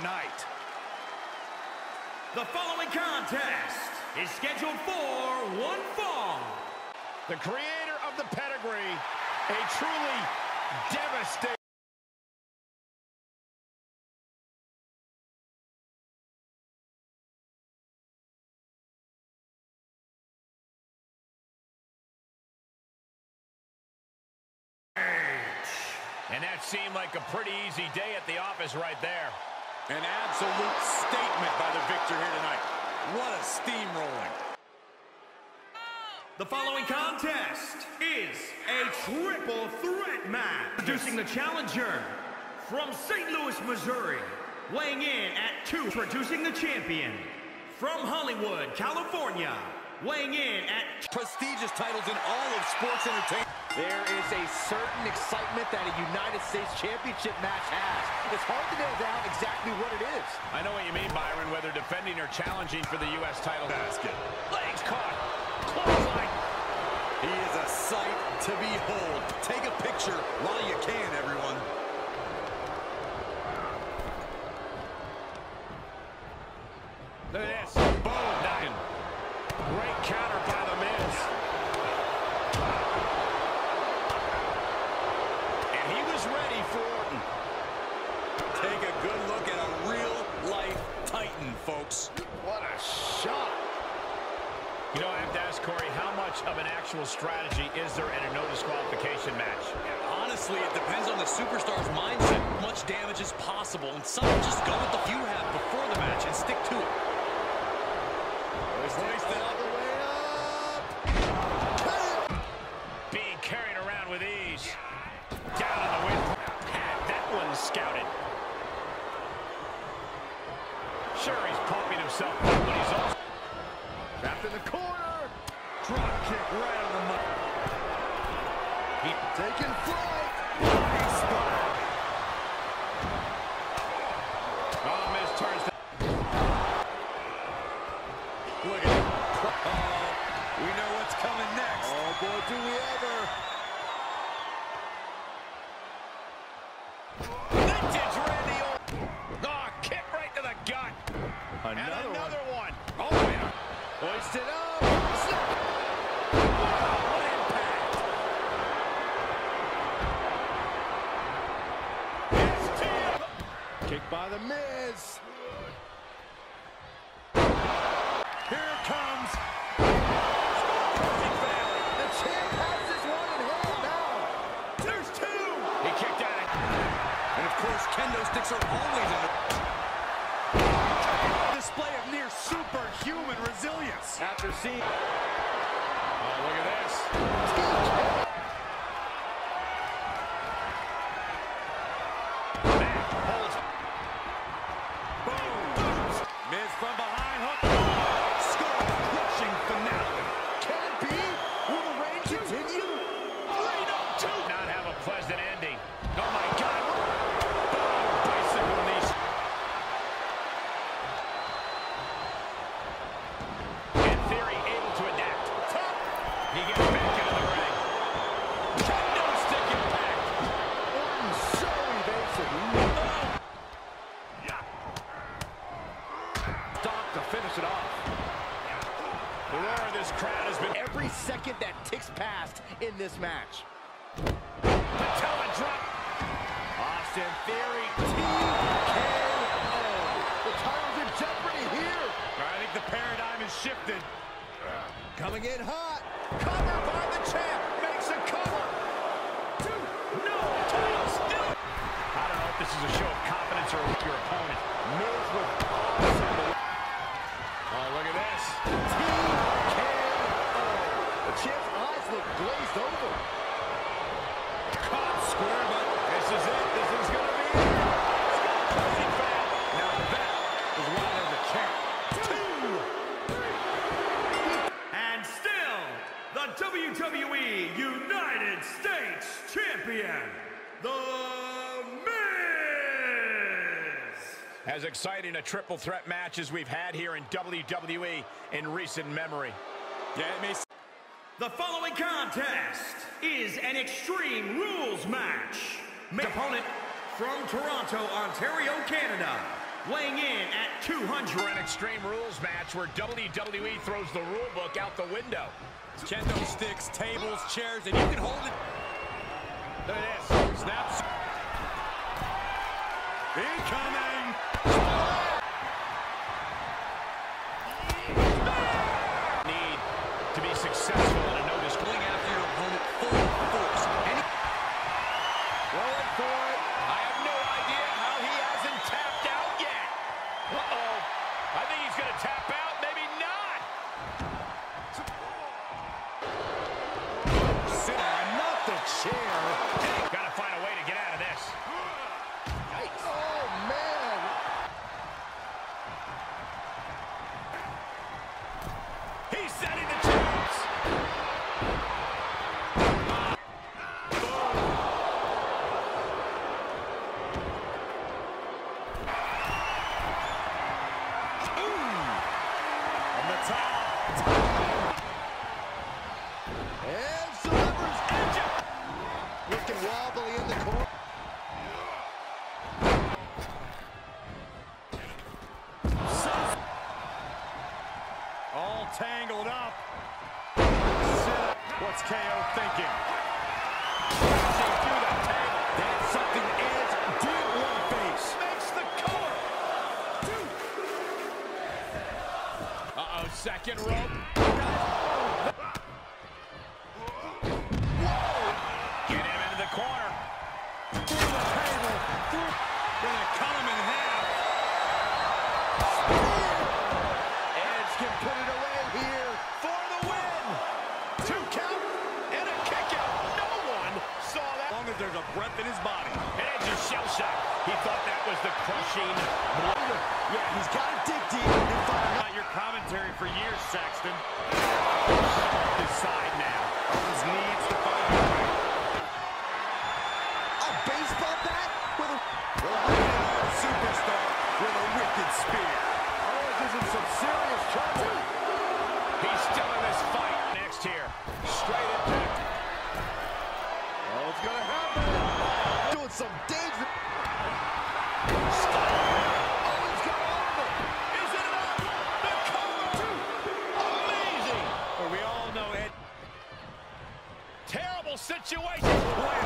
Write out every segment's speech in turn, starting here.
night. The following contest is scheduled for one fall. The creator of the pedigree, a truly devastating. And that seemed like a pretty easy day at the office right there. An absolute statement by the victor here tonight. What a steamrolling. The following contest is a triple threat match. Introducing the challenger from St. Louis, Missouri, weighing in at 2. Introducing the champion from Hollywood, California, weighing in at prestigious titles in all of sports entertainment. There is a certain excitement that a United States Championship match has. It's hard to nail down exactly what it is. I know what you mean, Byron, whether defending or challenging for the U.S. title. Basket. Legs caught. Clothesline. He is a sight to behold. Take a picture while you can, everyone. Look at this. Boom. Nothing. Great counter by The Miz. And he was ready for Orton. Take a good look at a real-life Titan, folks. What a shot. You know, I have to ask Corey, how much of an actual strategy is there in a no disqualification match? Honestly, it depends on the superstar's mindset. How much damage is possible, and some just go with the few have before the match and stick to it. Hoisted all the way up. Being carried around with ease. Down on the wind. Had that one scouted. Sure, he's pumping himself up, but he's also trapped in the corner. Drop kick right on the money. Taking flight. Nice spot. Oh, Miz turns to... Look at it. We know what's coming next. Oh, boy, do we ever. Vintage Randy Orton. Oh, kick right to the gut. Another one. Oh, yeah. Hoist it up. What impact. Kick by The Miz. Here it comes. The champ has this one in hand now. There's two. He kicked at it. And of course, kendo sticks are always in the Display of near superhuman resilience. After seeing... Oh, look at this. Matt holds. Boom. Miz from behind. Hook. Skull-crushing finale. Can it be? Will the reign continue? 3-2. Not have a pleasant ending. Oh, my God. Boom. Bicycle knee. In theory, able to adapt. He gets back into the ring. Kendo stick impact. Orton so evasive. Stop to finish it off. The roar of this crowd has been Every second that ticks past in this match. Patella drop. Austin Theory, TKO. The title's in jeopardy here. I think the paradigm has shifted. Coming in hot. Cover by the champ. Makes a cover. No, title still. I don't know if this is a show of confidence or your opponent. Miz with awesome. Oh, look at this. TKO. The champ's eyes look glazed over. Caught square, but this is it. This is going to be it. Crazy foul. Now that is why they're the champ. 2. And still, the WWE United States Champion, The Miz. As exciting a triple threat match as we've had here in WWE in recent memory. Yeah, it may... The following contest is an Extreme Rules match. Opponent from Toronto, Ontario, Canada, weighing in at 200. For an Extreme Rules match where WWE throws the rule book out the window. Kendo sticks, tables, chairs, and you can hold it. Look at this. Snaps. Incoming. Need to be successful in a no-disc. Going after your opponent full force. Rolling for it. I have no idea how he hasn't tapped out yet. Uh-oh. I think he's going to tap out. Maybe not. Sit on, not the chair. Got to find a way to get out of this. Yikes. Oh, man. He's setting the traps. On the top. And Survivor's edge. Looking wobbly in the corner. All tangled up. What's KO thinking? Crashing through the table. That's something Edge didn't want to face. Makes the cover. Uh-oh, second rope. Get him into the corner. Through the table. Gonna cut him in half. Edge can put it away here. For the win. 2 count and a kick out. No one saw that. As long as there's a breath in his body. Edge is shell-shocked. He thought that was the crushing blow. Yeah, he's got to dig deep and find out. Not your commentary for years, Saxton. His side now. Owens needs to find a way. A baseball bat with a... Superstar with a wicked spear. Owens is in some serious trouble. He's still in this fight. Next here. Straight impact. Oh, it's gonna happen. Doing some danger. Owens got all of it. Is it enough? The cover. Amazing. But we all know Ed. Terrible situation.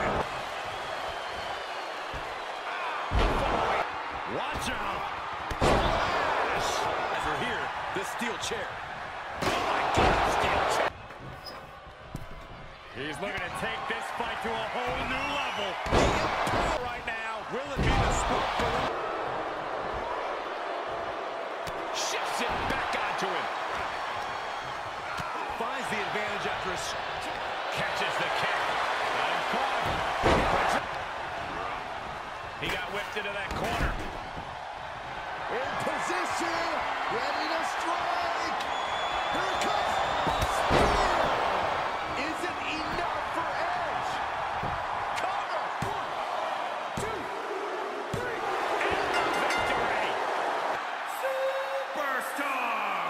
Watch out. Splash. As we're here, this steel chair. Oh my God, steel chair. He's looking to take this fight to a whole new level. Right now, will it be the spot for him? Shifts it back onto him. Finds the advantage after a... Catches the kick. Got him caught. He got whipped into that corner. In position. Ready to strike. Here it comes. Spear. Isn't enough for Edge. Cover. 1, 2, 3. And the victory. Superstar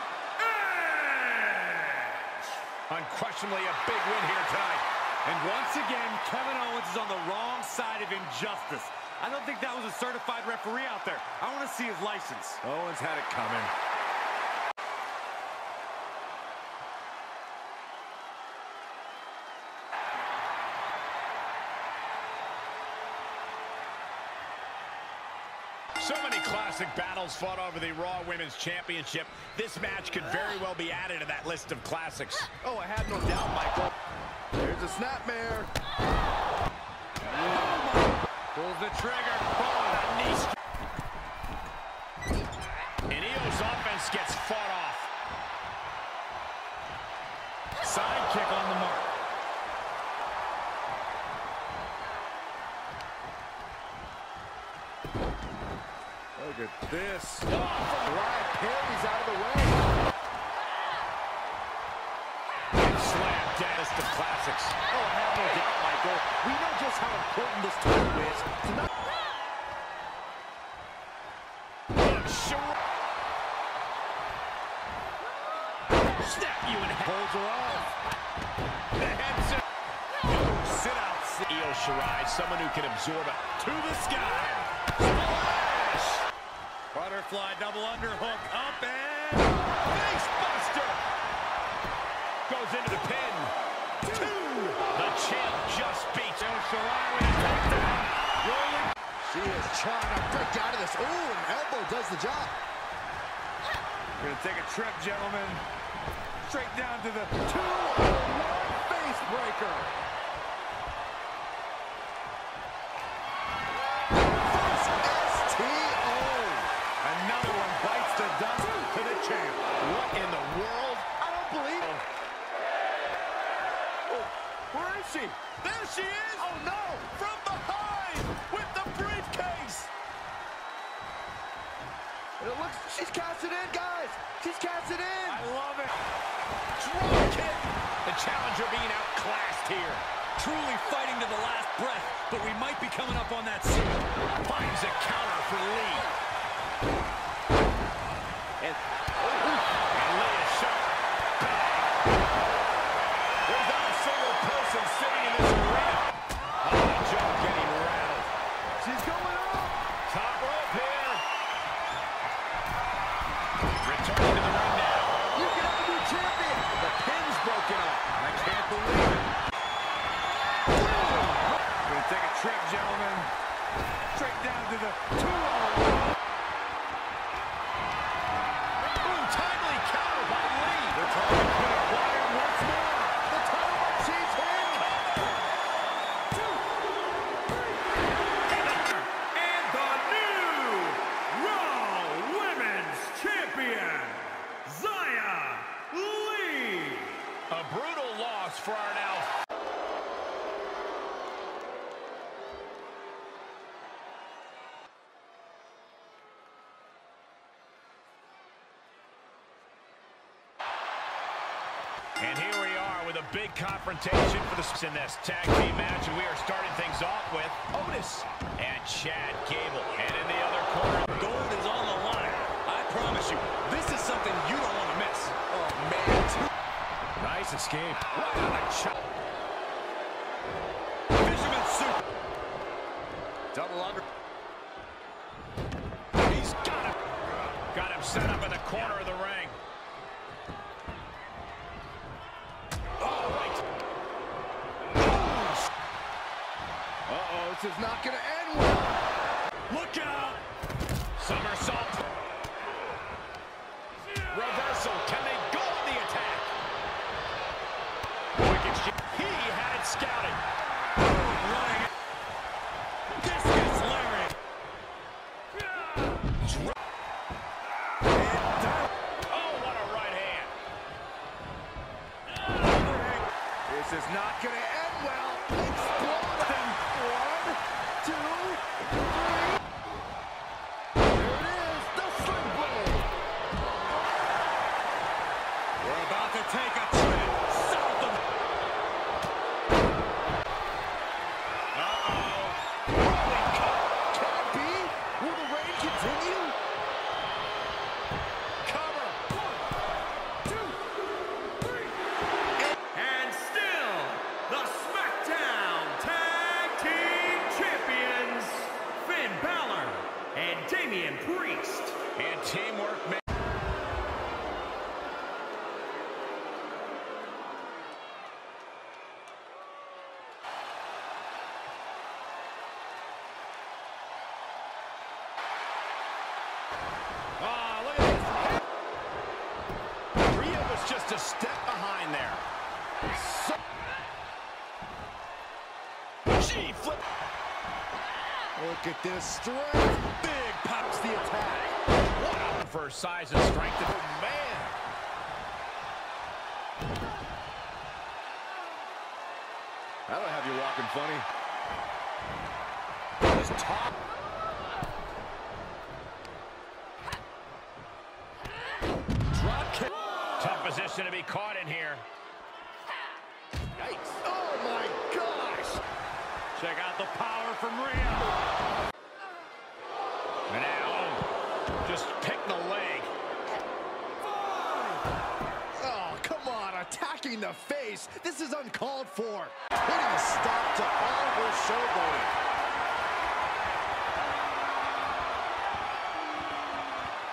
Edge. Unquestionably a big win here tonight. And once again, Kevin Owens is on the wrong side of injustice. I don't think that was a certified referee out there. I want to see his license. Owens had it coming. So many classic battles fought over the Raw Women's Championship. This match could very well be added to that list of classics. Oh, I have no doubt, Michael. There's a snapmare. Pulls the trigger. Oh, that knee and Io's offense gets fought off. Side kick on the mark. Look at this. Right, Perry's out of the way. Slam down to classics. Oh, I have no doubt, Michael. We know just how important this tournament is. Tonight. Snap you in half. Holds her off. The headset. Sit out. Io Shirai, someone who can absorb it. To the sky. Splash. Butterfly double underhook up and face buster. Goes into the pin. 2. The champ just beats Io Shirai with a takedown. Rolling. She is trying to break out of this. Ooh, an elbow does the job. We're gonna take a trip, gentlemen. Straight down to the 2-on-1 face breaker. Another one bites the dust to the champ. What in the world? I don't believe it. Oh, where is she? There she is! Oh, no! From behind with the briefcase! It looks, she's casting in, guys. She's casting in. I love it. Drop kick. The challenger being outclassed here. Truly fighting to the last breath, but we might be coming up on that soon. Finds a counter for Lee. And Lee is shot. There's not a single person sitting in this arena. Oh, Joe getting rattled. She's going up. Top rope here. Returning to the ring now. You can have a new champion. The pin's broken up. I can't believe it. We're gonna take a trip, gentlemen. Straight down to the 2-on-1. Boom, timely counter by Lee. The target's been acquired once more. The title of Chief's hand. And the new Raw Women's Champion, Xia Li. A brutal loss for our now. And here we are with a big confrontation for the in this tag team match, and we are starting things off with Otis and Chad Gable. And in the other corner, Gold is on the line. I promise you, this is something you don't want to miss. Oh, man. nice escape. Right on a chop. Fisherman soup. Double under. He's got him set up in the corner of the ring. Uh-oh, this is not going to end well. Look out! Somersault. Reversal. Can they go on the attack? He had it scouted. Running. Discus Larry. Oh, what a right hand. This is not going to end well. Exploding. 1, 2, 3. There it is, the Sling Blade. We're about to take a trip south of... Rolling cut. Can it be? Will the reign continue? Cover. 1, 2, 3. And still, the SmackDown Tag Team Champions, Finn Balor and Damian Priest. And teamwork. Look at this. Rhea was just a step behind there. She flipped. Look at this strength. Big pops the attack. What for her size and strength. Oh, man. That'll have you walking funny. This top. Drop kick. Tough position to be caught in here. Yikes. Oh, my gosh. Check out the power from Rhea. And now, just pick the leg. Oh, come on. Attacking the face. This is uncalled for. Putting a stop to all her showboating.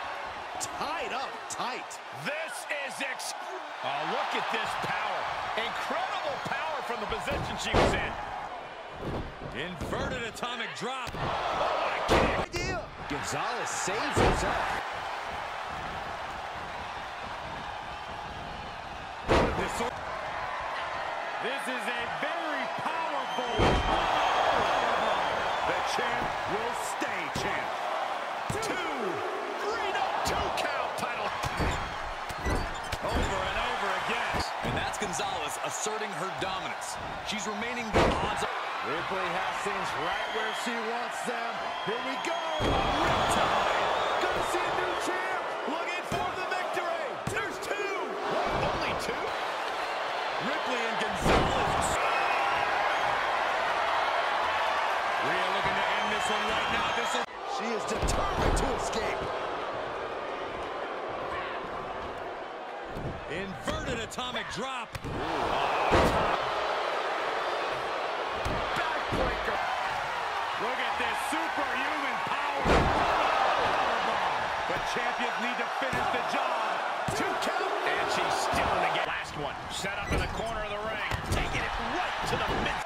tied up tight. This is oh, look at this power. Incredible power from the position she was in. Inverted atomic drop. Oh, what a kick. Idea. Gonzalez saves herself. This is a very powerful. The champ will stay champ. 2, 3, no, 2 count title. Over and over again. And that's Gonzalez asserting her dominance. She's remaining the odds. Ripley has things right where she wants them. Here we go. Riptide. Gonna see a new champ. Looking for the victory. There's 2. What, only 2? Ripley and Gonzalez. Rhea looking to end this one right now. She is determined to escape. Inverted atomic drop. Backbreaker. Look at this superhuman power. But champions need to finish the job. 2 count. And she's still in the game. Last one. Set up in the corner of the ring. Taking it right to the mid.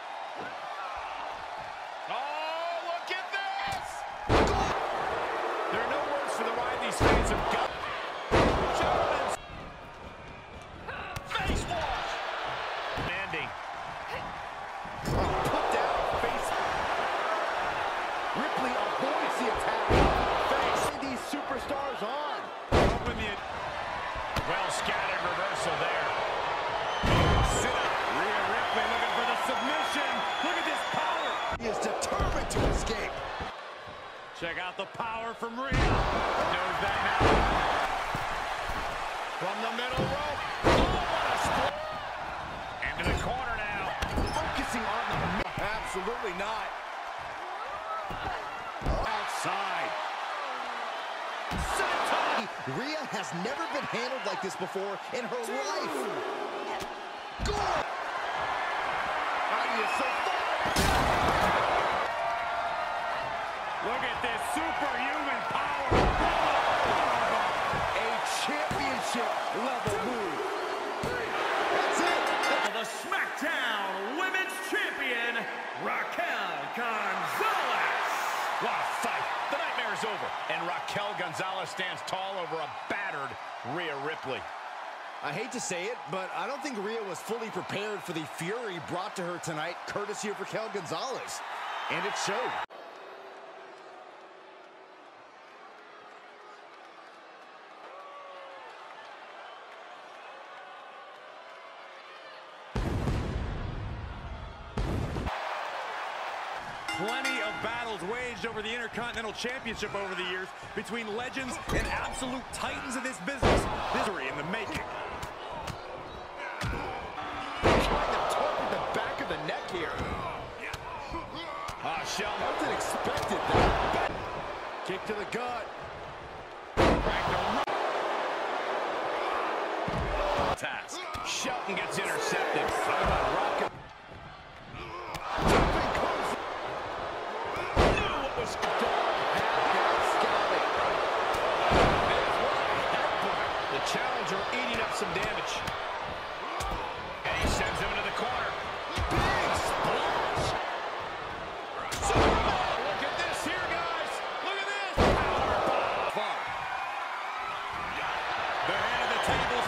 Oh, look at this. There are no words for the ride these fans have got. Face wash. Landing. Put down face. Ripley avoids the attack. Face these superstars on. Open the. Well scattered reversal there. Sit up. Rhea Ripley looking for the submission. Look at this power. He is determined to escape. Check out the power from Rhea. Knows that now. From the middle rope. Oh, what a split. Into the corner now. Focusing on the... Absolutely not. Outside. Rhea has never been handled like this before in her life. Good. How do you so far? Look at this superhuman power. A championship level move. That's it. The SmackDown Women's Champion, Raquel Gonzalez. What a fight. The nightmare is over. And Raquel Gonzalez stands tall over a battered Rhea Ripley. I hate to say it, but I don't think Rhea was fully prepared for the fury brought to her tonight, courtesy of Raquel Gonzalez. And it showed. Plenty of battles waged over the Intercontinental Championship over the years between legends and absolute titans of this business. Victory in the making. Trying to target the back of the neck here. Shelton. Wasn't expected that. Kick to the gut. Task. Shelton gets intercepted. Rocket. The challenger eating up some damage. And he sends him into the corner. Big splash. Look at this here, guys. Look at this. Power bomb. The head of the table.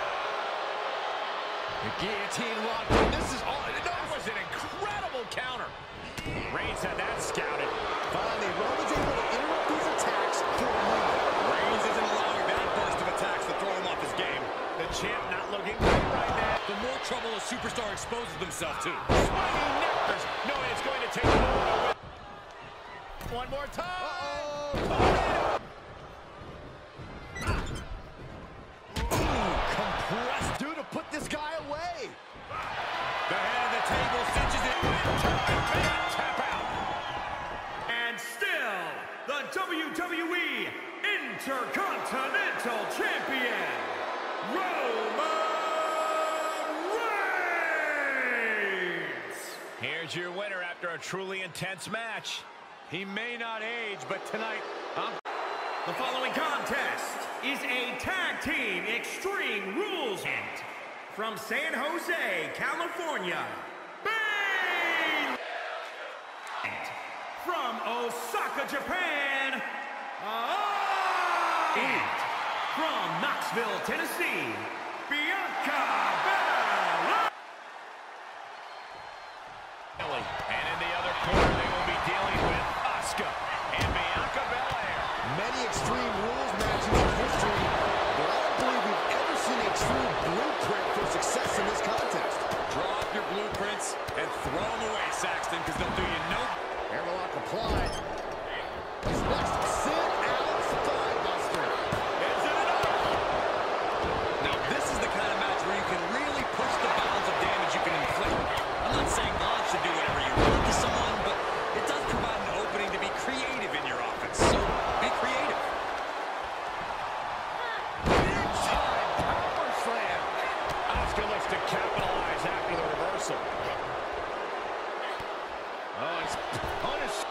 The guillotine locked in. This is all. That was an incredible counter. Reigns had that scouted. Finally, Roman's able to interrupt these attacks for a moment. Reigns isn't allowing that burst of attacks to throw him off his game. The champ not looking good right now. The more trouble a superstar exposes themselves to. Swinging neckers. No, it's going to take a moment to win. One more time. Compressed. Due to put this guy away. The head of the table cinches it. Tap out. And still, the WWE Intercontinental Champion, Roman Reigns. Here's your winner after a truly intense match. He may not age, but tonight, The following contest is a tag team Extreme Rules event from San Jose, California. Bang! From Osaka, Japan. And from Knoxville, Tennessee, Bianca Belair. And in the other corner, they will be dealing with Asuka and Bianca Belair. Many Extreme Rules matches in history, but I don't believe we've ever seen a true blueprint for success in this contest. Draw up your blueprints and throw them away, Saxton, because they'll do you no... Airlock applied. He's next to Sid Allen's Thigh-Buster. Is it enough? Now, this is the kind of match where you can really push the bounds of damage you can inflict. I'm not saying God should do whatever you want to someone, but it does provide an opening to be creative in your offense. So, be creative. Big-time power slam. Asuka looks to capitalize after the reversal. Oh, it's punished.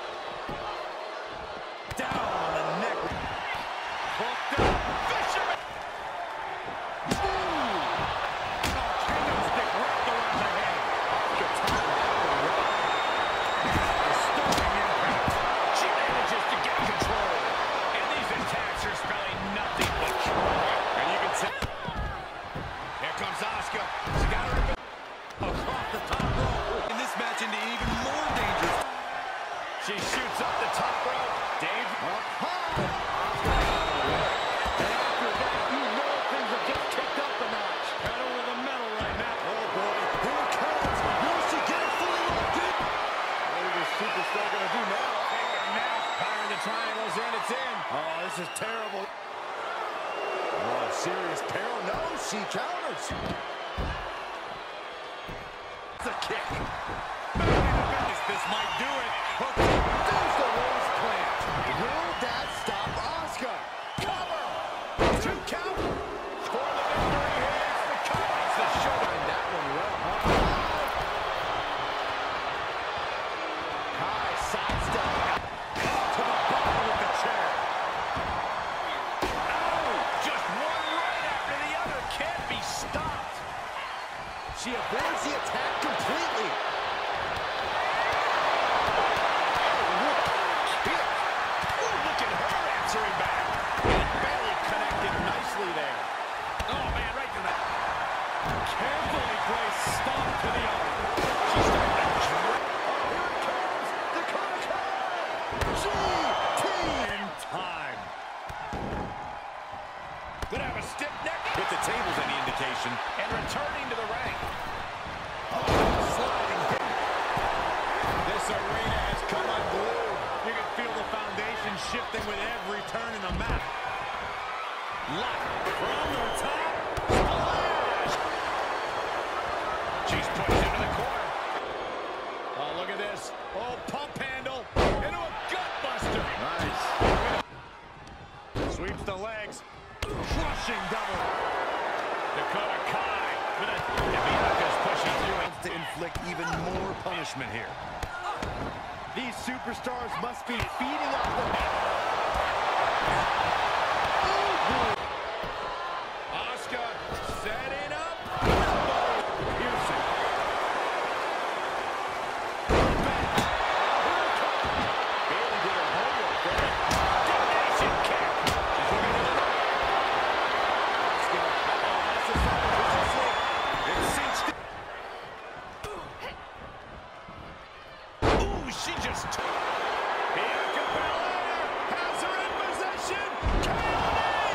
Down on the neck. Hooked up. Fisherman. Ooh. Oh, kendo stick wrapped around the head. Guitar down the rope. Disturbing impact. She manages to get control. And these attacks are spelling nothing but trouble. And you can tell. Here comes Asuka. She got her across the top rope. In this match into even more danger. She shoots up the top rope. Dave up high. And after that, you know things have just kicked up a notch. Pedal to the metal right now. Oh boy, here it comes. Will she get it fully locked in? What is this superstar going to do now? Now, firing the triangles in, it's in. Oh, this is terrible. Oh, serious peril. No, she counters. It's a kick. This might do it. There's the rose plant. Will that stop Asuka? Cover. 2 count. For the victory. Here's the cover. It's the showdown. That one well. High sidestep. To the bottom with the chair. Oh, just one right after the other. Can't be stopped. She avoids the attack completely. Look at her answering back. And barely connected nicely there. Oh, man, right to that. Carefully placed stomp to the arm. She's starting to drip. Oh, here it comes. The GT. in time. Could have a stiff neck. With the tables any indication. And returning to the ring. Sliding hit. This arena has come unglued. You can feel the foundation shifting with every turn in the map. Left from the top. Splash! She's pushed into the corner. Oh, look at this. Oh, pump handle into a gut buster. Nice. Sweeps the legs. Crushing double. Dakota Kai. And Bianca's pushing through it. To inflict even more punishment here. These superstars must be feeding off the... Asuka setting up. Piercing. Bayley did her homework there. Domination kick. She's looking at it. Asuka. Oh, that's a solid position. It's cinched. Ooh, she just took. Bianca Belair has her in possession. Counting.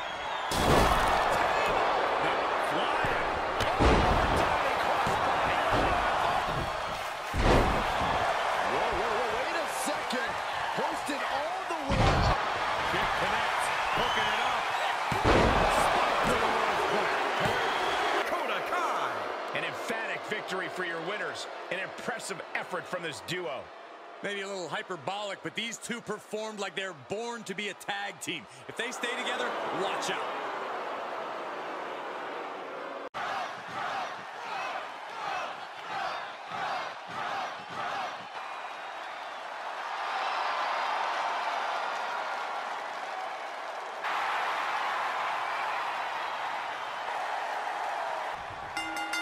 Now flying. Diving crossbody. Whoa, wait a second. Posted all the way up. Kick connects. Hooking it up. Spike to the rose plant. Dakota Kai. An emphatic victory for your winners. An impressive effort from this duo. Maybe a little hyperbolic, but these two performed like they're born to be a tag team. If they stay together, watch out.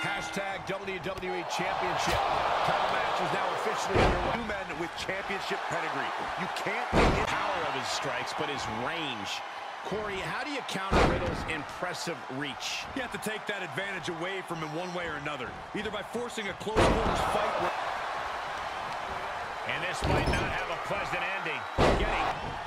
Hashtag WWE Championship. Title match is now officially underway. Two men with championship pedigree. You can't The power of his strikes, but his range. Corey, how do you counter Riddle's impressive reach? You have to take that advantage away from him one way or another, either by forcing a close quarters fight. And this might not have a pleasant ending. Getting...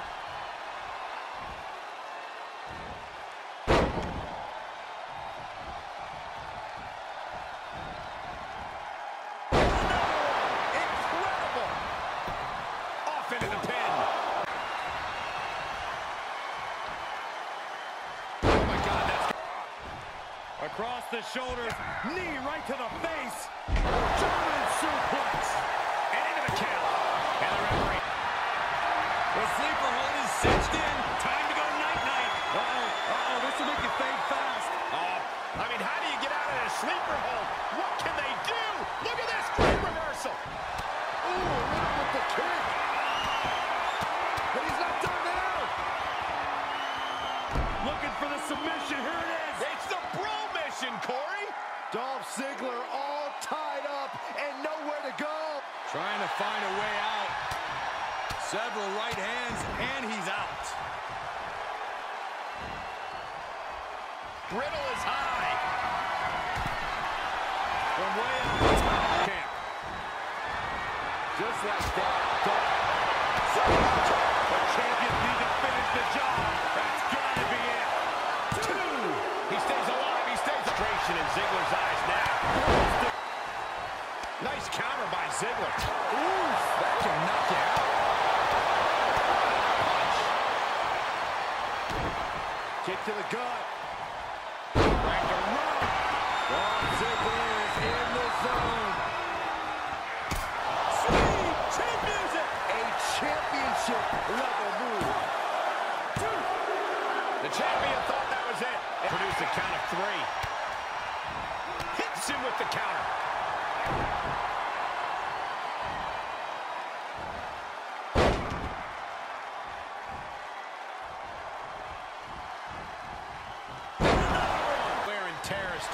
Incredible! Off into the pin. Oh my God, that's... Across the shoulders, knee right to the face. German suplex. And into the count. And the referee. The sleeper hold is cinched in. Time to go night-night. this will make you think fast. I mean, how do you get out of this sleeper hold? What can they do? Look at this great reversal. Ooh, Riddle with the kick. But he's not done now. Looking for the submission. Here it is. It's the Bro Mission, Corey. Dolph Ziggler all tied up and nowhere to go. Trying to find a way out. Several right hands, and he's out. Riddle is high. From way out the top camp. Just like that. The champions need to finish the job. That's gotta be it. Two. He stays alive. He stays frustration in Ziggler's eyes now. Nice counter by Ziggler. Ooh, that can knock you out. Kick to the gut. Back to run. Dolph Ziggler is in the zone. Sweet chin music. A championship level move. The champion thought that was it. It produced a count of 3. Hits him with the counter. Wear and tears.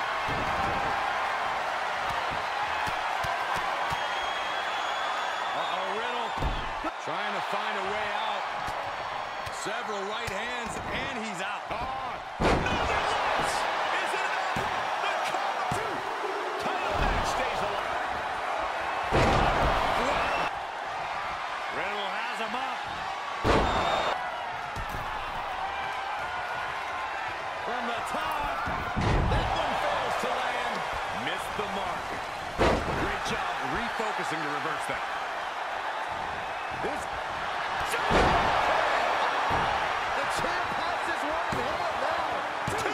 Riddle trying to find a way out. Several right hands, and he's out. Another loss. Is it enough? The cover. Title match stays alive. Riddle has him up. From the top. That one fails to land. Missed the mark. Great job refocusing to reverse that. This. The champ has this one in hand now. 2.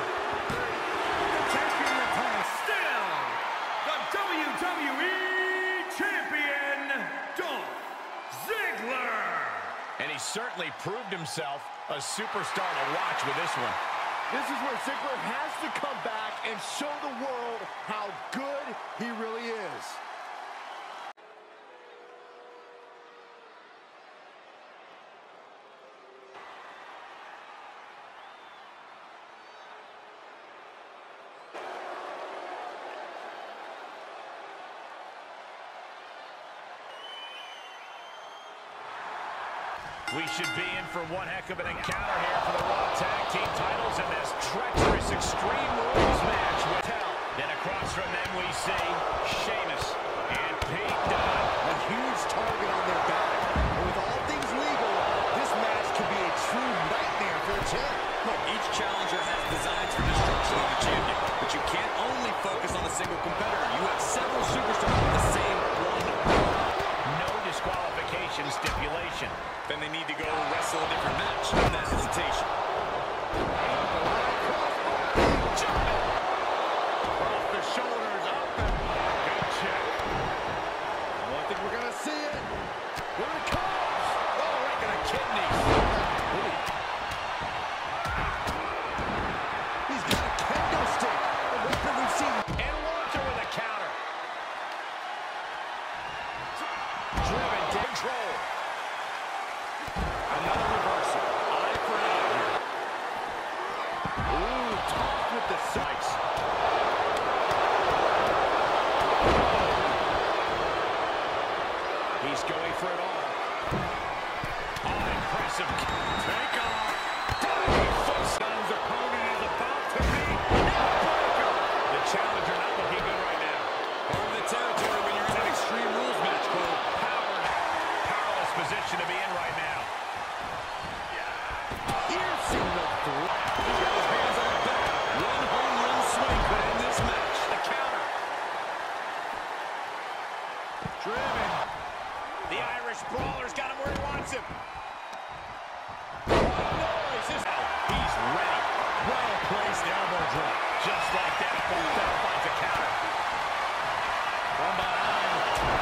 Taking the title still, the WWE Champion, Dolph Ziggler. And he certainly proved himself a superstar to watch with this one. This is where Ziggler has to come back and show the world how good he really is. We should be in for one heck of an encounter here for the Raw Tag Team titles in this treacherous Extreme Rules match with Hell. Then across from them we see Sheamus and Pete Dunne. A huge target on their back. And with all things legal, this match could be a true nightmare for the champ. Look, each challenger has designs for destruction of the champion, but you can't only focus on a single competitor. You have several superstars with the same one goal. No disqualification stipulation. Then they need to go wrestle a different match. And that hesitation. Off the shoulders, up and Good check. I don't think we're gonna see it. Here it comes. Oh, right to the kidneys. He's got a kendo stick. A weapon we've seen. And launcher with a counter. Driven to control. Another reversal. Eye for an eye. Ooh, tough with the sights. He's going for it all. Oh, impressive takeoff. Diving foot stuns opponent is about to be neck-breaker. The challenger not looking good right now. Over the territory when you're in an Extreme Rules match, Cole. Powerless position to be in right now. Piercing the throat. He's got his hands on the back. One home run swing could end this match. The counter. Driven. The Irish brawler's got him where he wants him. He's ready. Well-placed elbow drop. Just like that, Bell finds a counter. From behind.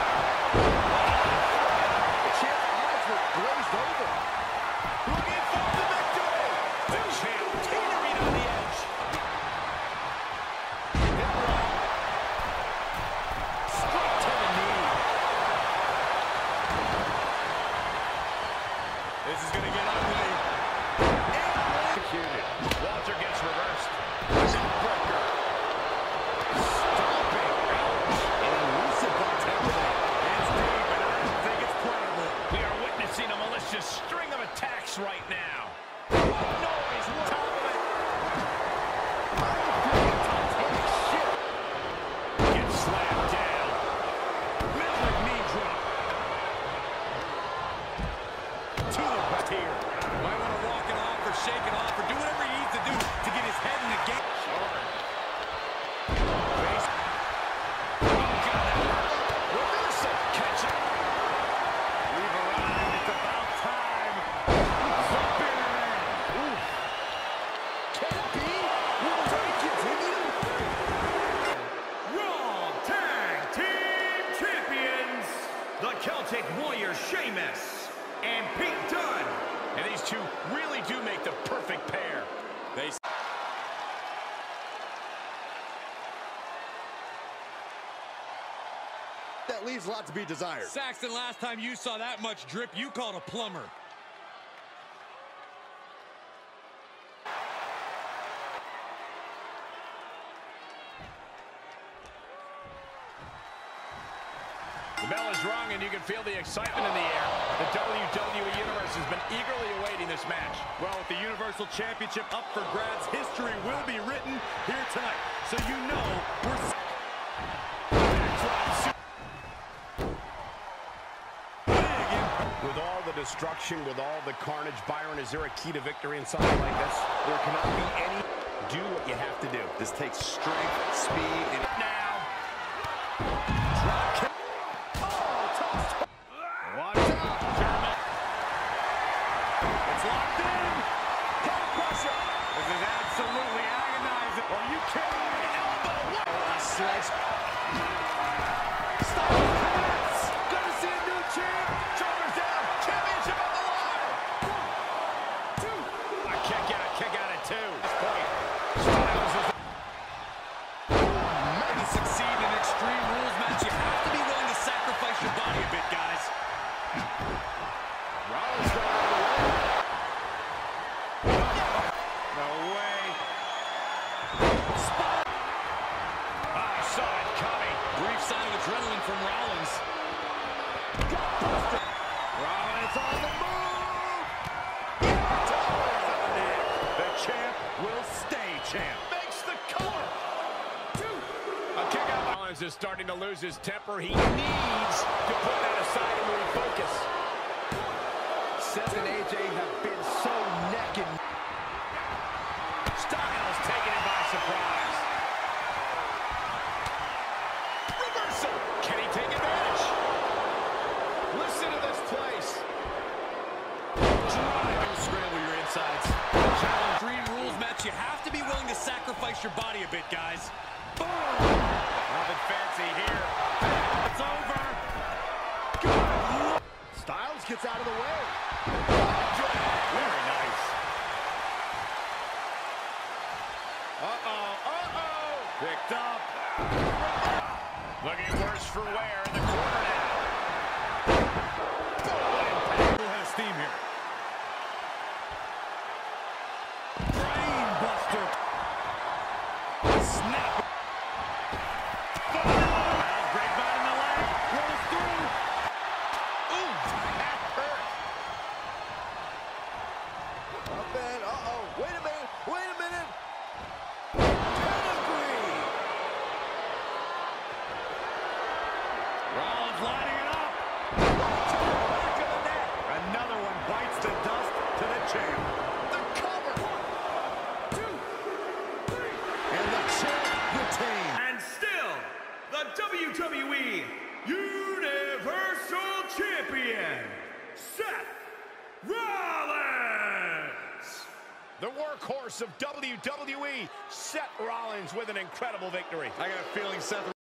The champ's eyes were glazed over. Looking for the victory. The champ teetering on the edge. Straight to the knee. This is going to get ugly. Executed. Walter gets reversed. Neckbreaker. Stomping. An elusive vitality. It's deep, and I don't think it's playable. We are witnessing a malicious string of attacks right now. What noise? Top of it. Gets slammed down. Midland knee drop. To the back here. Might want to walk it off or shake it off or do whatever he needs to do to get his head in the game. Base. Oh, got it. Reversal. Catch it. We've arrived. It's about time. Zumbinner. Oof. Can it be? Will the reign continue? Raw Tag Team Champions, the Celtic Warrior Sheamus and Pete Dunne. And these two really do make the perfect pair. They That leaves a lot to be desired. Saxton, last time you saw that much drip, you called a plumber. The bell is rung, and you can feel the excitement in the air. The WWE Universe has been eagerly awaiting this match. Well, with the Universal Championship up for grabs, history will be written here tonight. So you know we're... With all the destruction, with all the carnage, Byron, is there a key to victory in something like this? There cannot be any. Do what you have to do. This takes strength, speed, and... Now, Drop kick. Oh, toss. watch out, German. It's locked in. Top pressure. This is absolutely agonizing. Are you kidding me? Elbow. Sledge. Stop. Connects. Gonna see a new champ. Shoulders down. Championship on the line. 1, 2. A kick out at 2. This point. Styles is... To succeed in an Extreme Rules match, you have to be willing to sacrifice your body a bit, guys. Rollins going all the way. No way. Spot. I saw it coming. Brief sign of adrenaline from Rollins. Rollins on the move. The champ will stay champ. Makes the cover. 2. A kick out. Rollins is starting to lose his temper. He needs to put that aside and refocus. Seth and AJ have been so neck and... Styles taking it by surprise. Reversal. Can he take advantage? Listen to this place. Don't scramble your insides. Extreme Rules match, you have to be willing to sacrifice your body a bit, guys. Boom. Nothing fancy here. It's over. Good. Styles gets out of the way. Very nice. Picked up. Looking worse for wear in the corner now. Who has steam here? Brain buster. Snap. Grapevine in the leg. Rolls through. WWE Universal Champion, Seth Rollins. The workhorse of WWE, Seth Rollins, with an incredible victory. I got a feeling Seth